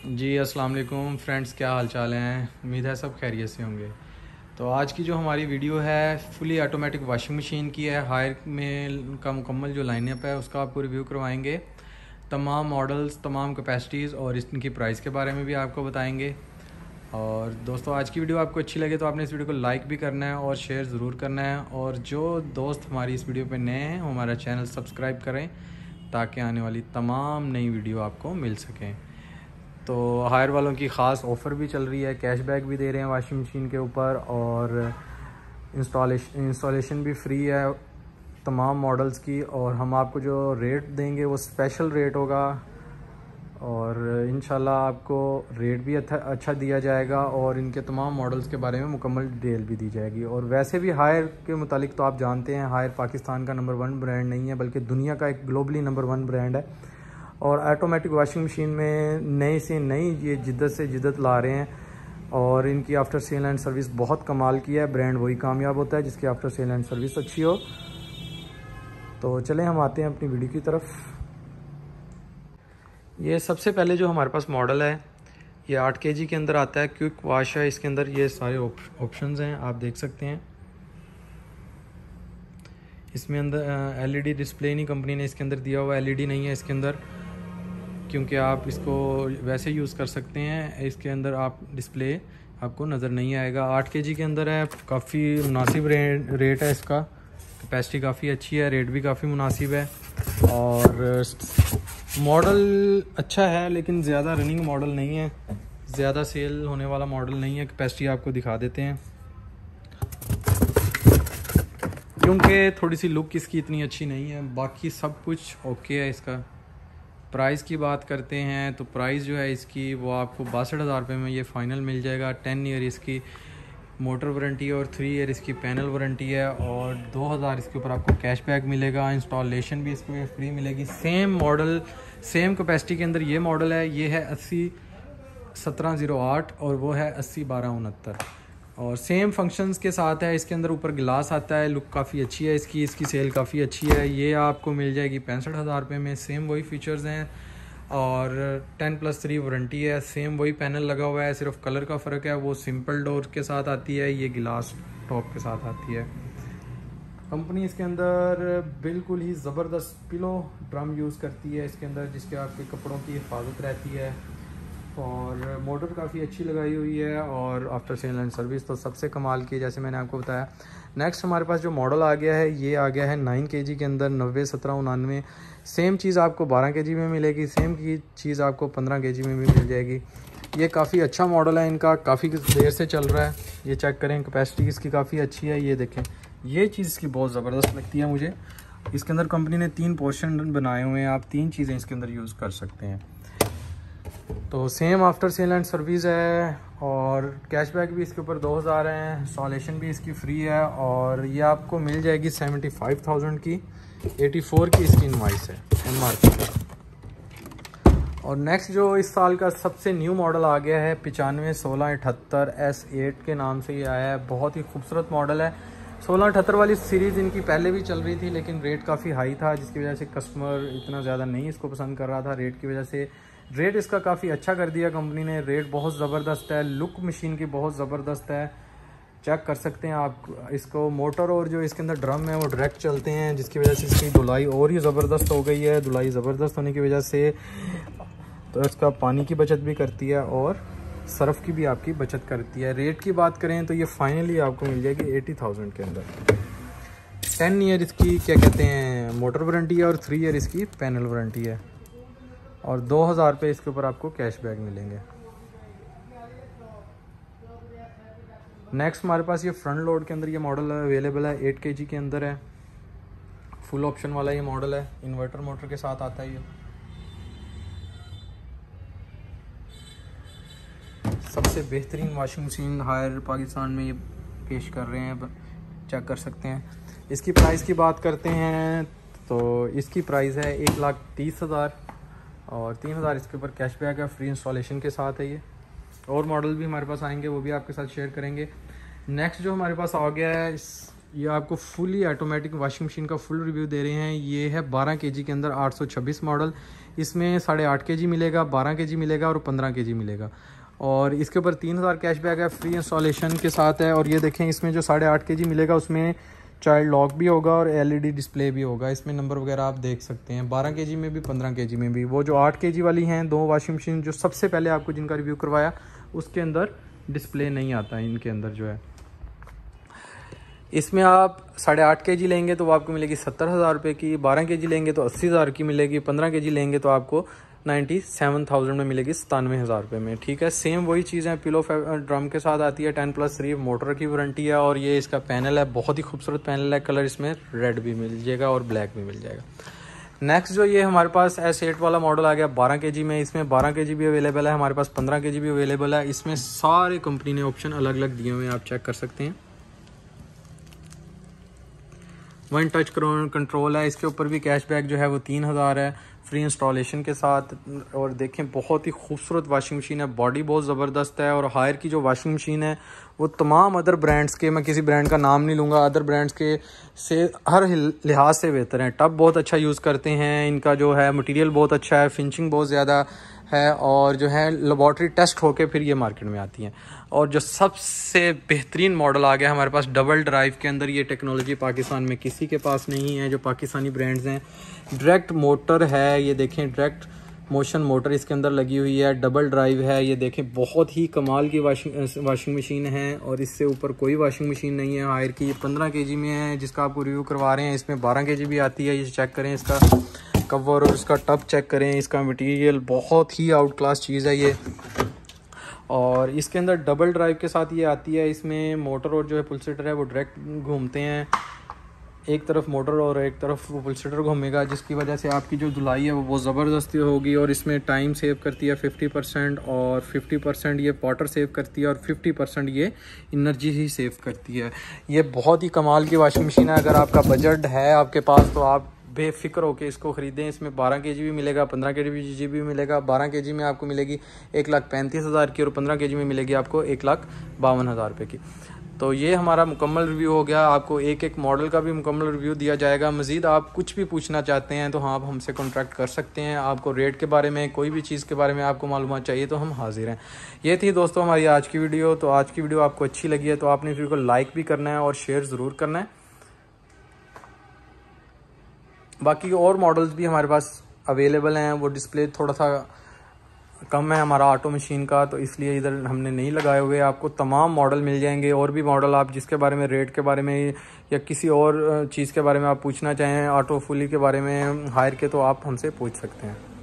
जी अस्सलाम वालेकुम फ्रेंड्स, क्या हाल चाल हैं। उम्मीद है सब खैरियत से होंगे। तो आज की जो हमारी वीडियो है फुली ऑटोमेटिक वॉशिंग मशीन की है। हायर में का मुकम्मल जो लाइनअप है उसका आपको रिव्यू करवाएंगे। तमाम मॉडल्स, तमाम कैपेसिटीज़ और इनकी प्राइस के बारे में भी आपको बताएंगे। और दोस्तों, आज की वीडियो आपको अच्छी लगे तो आपने इस वीडियो को लाइक भी करना है और शेयर ज़रूर करना है। और जो दोस्त हमारी इस वीडियो पर नए हैं वो हमारा चैनल सब्सक्राइब करें ताकि आने वाली तमाम नई वीडियो आपको मिल सकें। तो हायर वालों की ख़ास ऑफ़र भी चल रही है, कैशबैक भी दे रहे हैं वॉशिंग मशीन के ऊपर, और इंस्टॉलेशन भी फ्री है तमाम मॉडल्स की। और हम आपको जो रेट देंगे वो स्पेशल रेट होगा, और इंशाल्लाह आपको रेट भी अच्छा दिया जाएगा और इनके तमाम मॉडल्स के बारे में मुकम्मल डिटेल भी दी जाएगी। और वैसे भी हायर के मुतालिक तो आप जानते हैं, हायर पाकिस्तान का नंबर 1 ब्रांड नहीं है बल्कि दुनिया का एक ग्लोबली नंबर 1 ब्रांड है। और ऑटोमेटिक वॉशिंग मशीन में नई से नई ये जिद्दत से जिद्दत ला रहे हैं, और इनकी आफ्टर सेल एंड सर्विस बहुत कमाल की है। ब्रांड वही कामयाब होता है जिसकी आफ्टर सेल एंड सर्विस अच्छी हो। तो चलें हम आते हैं अपनी वीडियो की तरफ। ये सबसे पहले जो हमारे पास मॉडल है ये 8 kg के अंदर आता है। क्विक वॉश है, इसके अंदर ये सारे ऑप्शंस हैं, आप देख सकते हैं। इसमें अंदर LED डिस्प्ले नहीं कंपनी ने इसके अंदर दिया हुआ, LED नहीं है इसके अंदर, क्योंकि आप इसको वैसे यूज़ कर सकते हैं। इसके अंदर आप डिस्प्ले आपको नज़र नहीं आएगा। 8 kg के अंदर है, काफ़ी मुनासिब रेट है इसका। कैपेसिटी काफ़ी अच्छी है, रेट भी काफ़ी मुनासिब है, और मॉडल अच्छा है लेकिन ज़्यादा रनिंग मॉडल नहीं है, ज़्यादा सेल होने वाला मॉडल नहीं है। कैपेसिटी आपको दिखा देते हैं क्योंकि थोड़ी सी लुक इसकी इतनी अच्छी नहीं है, बाकी सब कुछ ओके है इसका। प्राइस की बात करते हैं तो प्राइस जो है इसकी वो आपको 62,000 रुपये में ये फ़ाइनल मिल जाएगा। 10 ईयर इसकी मोटर वारंटी है और 3 ईयर इसकी पैनल वारंटी है, और 2,000 इसके ऊपर आपको कैशबैक मिलेगा। इंस्टॉलेशन भी इसको फ्री मिलेगी। सेम मॉडल सेम कैपेसिटी के अंदर ये मॉडल है, ये है 80-1708 और वो है 80-1269, और सेम फंक्शंस के साथ है। इसके अंदर ऊपर गिलास आता है, लुक काफ़ी अच्छी है इसकी सेल काफ़ी अच्छी है। ये आपको मिल जाएगी 65,000 रुपये में। सेम वही फीचर्स हैं और 10+3 वारंटी है। सेम वही पैनल लगा हुआ है, सिर्फ कलर का फ़र्क है। वो सिंपल डोर के साथ आती है, ये गिलास टॉप के साथ आती है। कंपनी इसके अंदर बिल्कुल ही ज़बरदस्त पिलो ड्रम यूज़ करती है इसके अंदर, जिसके आपके कपड़ों की हिफाजत रहती है, और मोटर काफ़ी अच्छी लगाई हुई है, और आफ्टर सेल एंड सर्विस तो सबसे कमाल की, जैसे मैंने आपको बताया। नेक्स्ट हमारे पास जो मॉडल आ गया है ये आ गया है 9 kg के अंदर, 90-1799। सेम चीज़ आपको 12 kg में मिलेगी, सेम की चीज़ आपको 15 kg में भी मिल जाएगी। ये काफ़ी अच्छा मॉडल है इनका, काफ़ी देर से चल रहा है। ये चेक करें, कैपेसिटी इसकी काफ़ी अच्छी है। ये देखें, ये चीज़ इसकी बहुत ज़बरदस्त लगती है मुझे। इसके अंदर कंपनी ने 3 पोर्शन बनाए हुए हैं, आप 3 चीज़ें इसके अंदर यूज़ कर सकते हैं। तो same after sale and service है, और कैशबैक भी इसके ऊपर 2,000 है। इंस्टॉलेशन भी इसकी फ्री है, और ये आपको मिल जाएगी 75,000 की। 84 की इसकी इनवाइस है MRP। और नेक्स्ट जो इस साल का सबसे न्यू मॉडल आ गया है 95-1678 S8 के नाम से ये आया है। बहुत ही खूबसूरत मॉडल है। 1678 वाली सीरीज़ इनकी पहले भी चल रही थी, लेकिन रेट काफ़ी हाई था, जिसकी वजह से कस्टमर इतना ज़्यादा नहीं इसको पसंद कर रहा था। रेट की वजह से रेट इसका काफ़ी अच्छा कर दिया कंपनी ने। रेट बहुत ज़बरदस्त है, लुक मशीन की बहुत ज़बरदस्त है, चेक कर सकते हैं आप इसको। मोटर और जो इसके अंदर ड्रम है वो डायरेक्ट चलते हैं, जिसकी वजह से इसकी धुलाई और ही ज़बरदस्त हो गई है। धुलाई ज़बरदस्त होने की वजह से तो इसका पानी की बचत भी करती है और सर्फ की भी आपकी बचत करती है। रेट की बात करें तो ये फाइनली आपको मिल जाएगी 80,000 के अंदर। 10 ईयर इसकी क्या कहते हैं मोटर वारंटी है, और 3 ईयर इसकी पैनल वारंटी है, और 2,000 रुपये इसके ऊपर आपको कैशबैक मिलेंगे। नेक्स्ट हमारे पास ये फ्रंट लोड के अंदर ये मॉडल अवेलेबल है, 8 kg के अंदर है। फुल ऑप्शन वाला ये मॉडल है, इन्वर्टर मोटर के साथ आता है। ये सबसे बेहतरीन वॉशिंग मशीन हायर पाकिस्तान में ये पेश कर रहे हैं, चेक कर सकते हैं। इसकी प्राइस की बात करते हैं तो इसकी प्राइस है 1,30,000, और 3,000 इसके ऊपर कैशबैक है, फ्री इंस्टॉलेशन के साथ है ये। और मॉडल भी हमारे पास आएंगे, वो भी आपके साथ शेयर करेंगे। नेक्स्ट जो हमारे पास आ गया है ये आपको फुली ऑटोमेटिक वॉशिंग मशीन का फुल रिव्यू दे रहे हैं। ये है 12 kg के अंदर 826 मॉडल। इसमें 8.5 kg मिलेगा, 12 kg मिलेगा और 15 kg मिलेगा। और इसके ऊपर 3000 कैशबैक है, फ्री इंस्टॉलेशन के साथ है। और ये देखें इसमें जो 8.5 kg मिलेगा उसमें चाइल्ड लॉक भी होगा और LED डिस्प्ले भी होगा। इसमें नंबर वगैरह आप देख सकते हैं, 12 kg में भी 15 kg में भी। वो जो 8 kg वाली हैं 2 वॉशिंग मशीन जो सबसे पहले आपको जिनका रिव्यू करवाया, उसके अंदर डिस्प्ले नहीं आता है, इनके अंदर जो है। इसमें आप 8.5 kg लेंगे तो वो आपको मिलेगी 70,000 रुपये की, 12 kg लेंगे तो 80,000 की मिलेगी, 15 kg लेंगे तो आपको 97,000 में मिलेगी, 97,000 रुपये में। ठीक है, सेम वही चीज़ है, पिलो ड्रम के साथ आती है, 10+3 मोटर की वारंटी है। और ये इसका पैनल है, बहुत ही खूबसूरत पैनल है, कलर इसमें रेड भी मिल जाएगा और ब्लैक भी मिल जाएगा। नेक्स्ट जो ये हमारे पास S8 वाला मॉडल आ गया 12 kg में। इसमें 12 kg भी अवेलेबल है, हमारे पास 15 kg भी अवेलेबल है। इसमें सारे कंपनी ने ऑप्शन अलग अलग दिए हुए हैं, आप चेक कर सकते हैं। 1 टच कंट्रोल है, इसके ऊपर भी कैशबैक जो है वो 3000 है, फ्री इंस्टॉलेशन के साथ। और देखें बहुत ही खूबसूरत वॉशिंग मशीन है, बॉडी बहुत ज़बरदस्त है। और हायर की जो वॉशिंग मशीन है वो तमाम अदर ब्रांड्स के, मैं किसी ब्रांड का नाम नहीं लूँगा, अदर ब्रांड्स के से हर लिहाज से बेहतर है। टब बहुत अच्छा यूज़ करते हैं, इनका जो है मटेरियल बहुत अच्छा है, फिनिशिंग बहुत ज़्यादा है। और जो है लेबॉर्ट्री टेस्ट होके फिर ये मार्केट में आती हैं। और जो सबसे बेहतरीन मॉडल आ गया हमारे पास डबल ड्राइव के अंदर, ये टेक्नोलॉजी पाकिस्तान में किसी के पास नहीं है, जो पाकिस्तानी ब्रांड्स हैं। डायरेक्ट मोटर है, ये देखें डायरेक्ट मोशन मोटर इसके अंदर लगी हुई है, डबल ड्राइव है। ये देखें बहुत ही कमाल की वॉशिंग मशीन है और इससे ऊपर कोई वॉशिंग मशीन नहीं है। हायर की 15 kg में है, जिसका आपको रिव्यू करवा रहे हैं। इसमें 12 kg भी आती है, ये चेक करें इसका कवर और इसका टब चेक करें, इसका मटेरियल बहुत ही आउट क्लास चीज़ है ये। और इसके अंदर डबल ड्राइव के साथ ये आती है। इसमें मोटर और जो है पुलसेटर है वो डायरेक्ट घूमते हैं, एक तरफ मोटर और एक तरफ वो पुलसेटर घूमेगा, जिसकी वजह से आपकी जो धुलाई है वो बहुत ज़बरदस्ती होगी। और इसमें टाइम सेव करती है 50% और 50% ये वाटर सेव करती है और 50% ये एनर्जी ही सेव करती है। ये बहुत ही कमाल की वॉशिंग मशीन है। अगर आपका बजट है आपके पास तो आप बेफिक्र होकर इसको ख़रीदें। इसमें 12 kg भी मिलेगा, 15 kg भी मिलेगा। 12 kg में आपको मिलेगी 1,35,000 की और 15 kg में मिलेगी आपको 1,52,000 रुपये की। तो ये हमारा मुकम्मल रिव्यू हो गया। आपको एक एक मॉडल का भी मुकम्मल रिव्यू दिया जाएगा। मज़ीद आप कुछ भी पूछना चाहते हैं तो हाँ, आप हमसे कॉन्टैक्ट कर सकते हैं। आपको रेट के बारे में, कोई भी चीज़ के बारे में आपको मालूमात चाहिए तो हम हाजिर हैं। ये थी दोस्तों हमारी आज की वीडियो। तो आज की वीडियो आपको अच्छी लगी है तो आपने इस वीडियो को लाइक भी करना है और शेयर ज़रूर करना है। बाकी और मॉडल्स भी हमारे पास अवेलेबल हैं। वो डिस्प्ले थोड़ा सा कम है हमारा ऑटो मशीन का, तो इसलिए इधर हमने नहीं लगाए हुए। आपको तमाम मॉडल मिल जाएंगे। और भी मॉडल आप जिसके बारे में, रेट के बारे में या किसी और चीज़ के बारे में आप पूछना चाहें, ऑटो फुली के बारे में, हायर के, तो आप हमसे पूछ सकते हैं।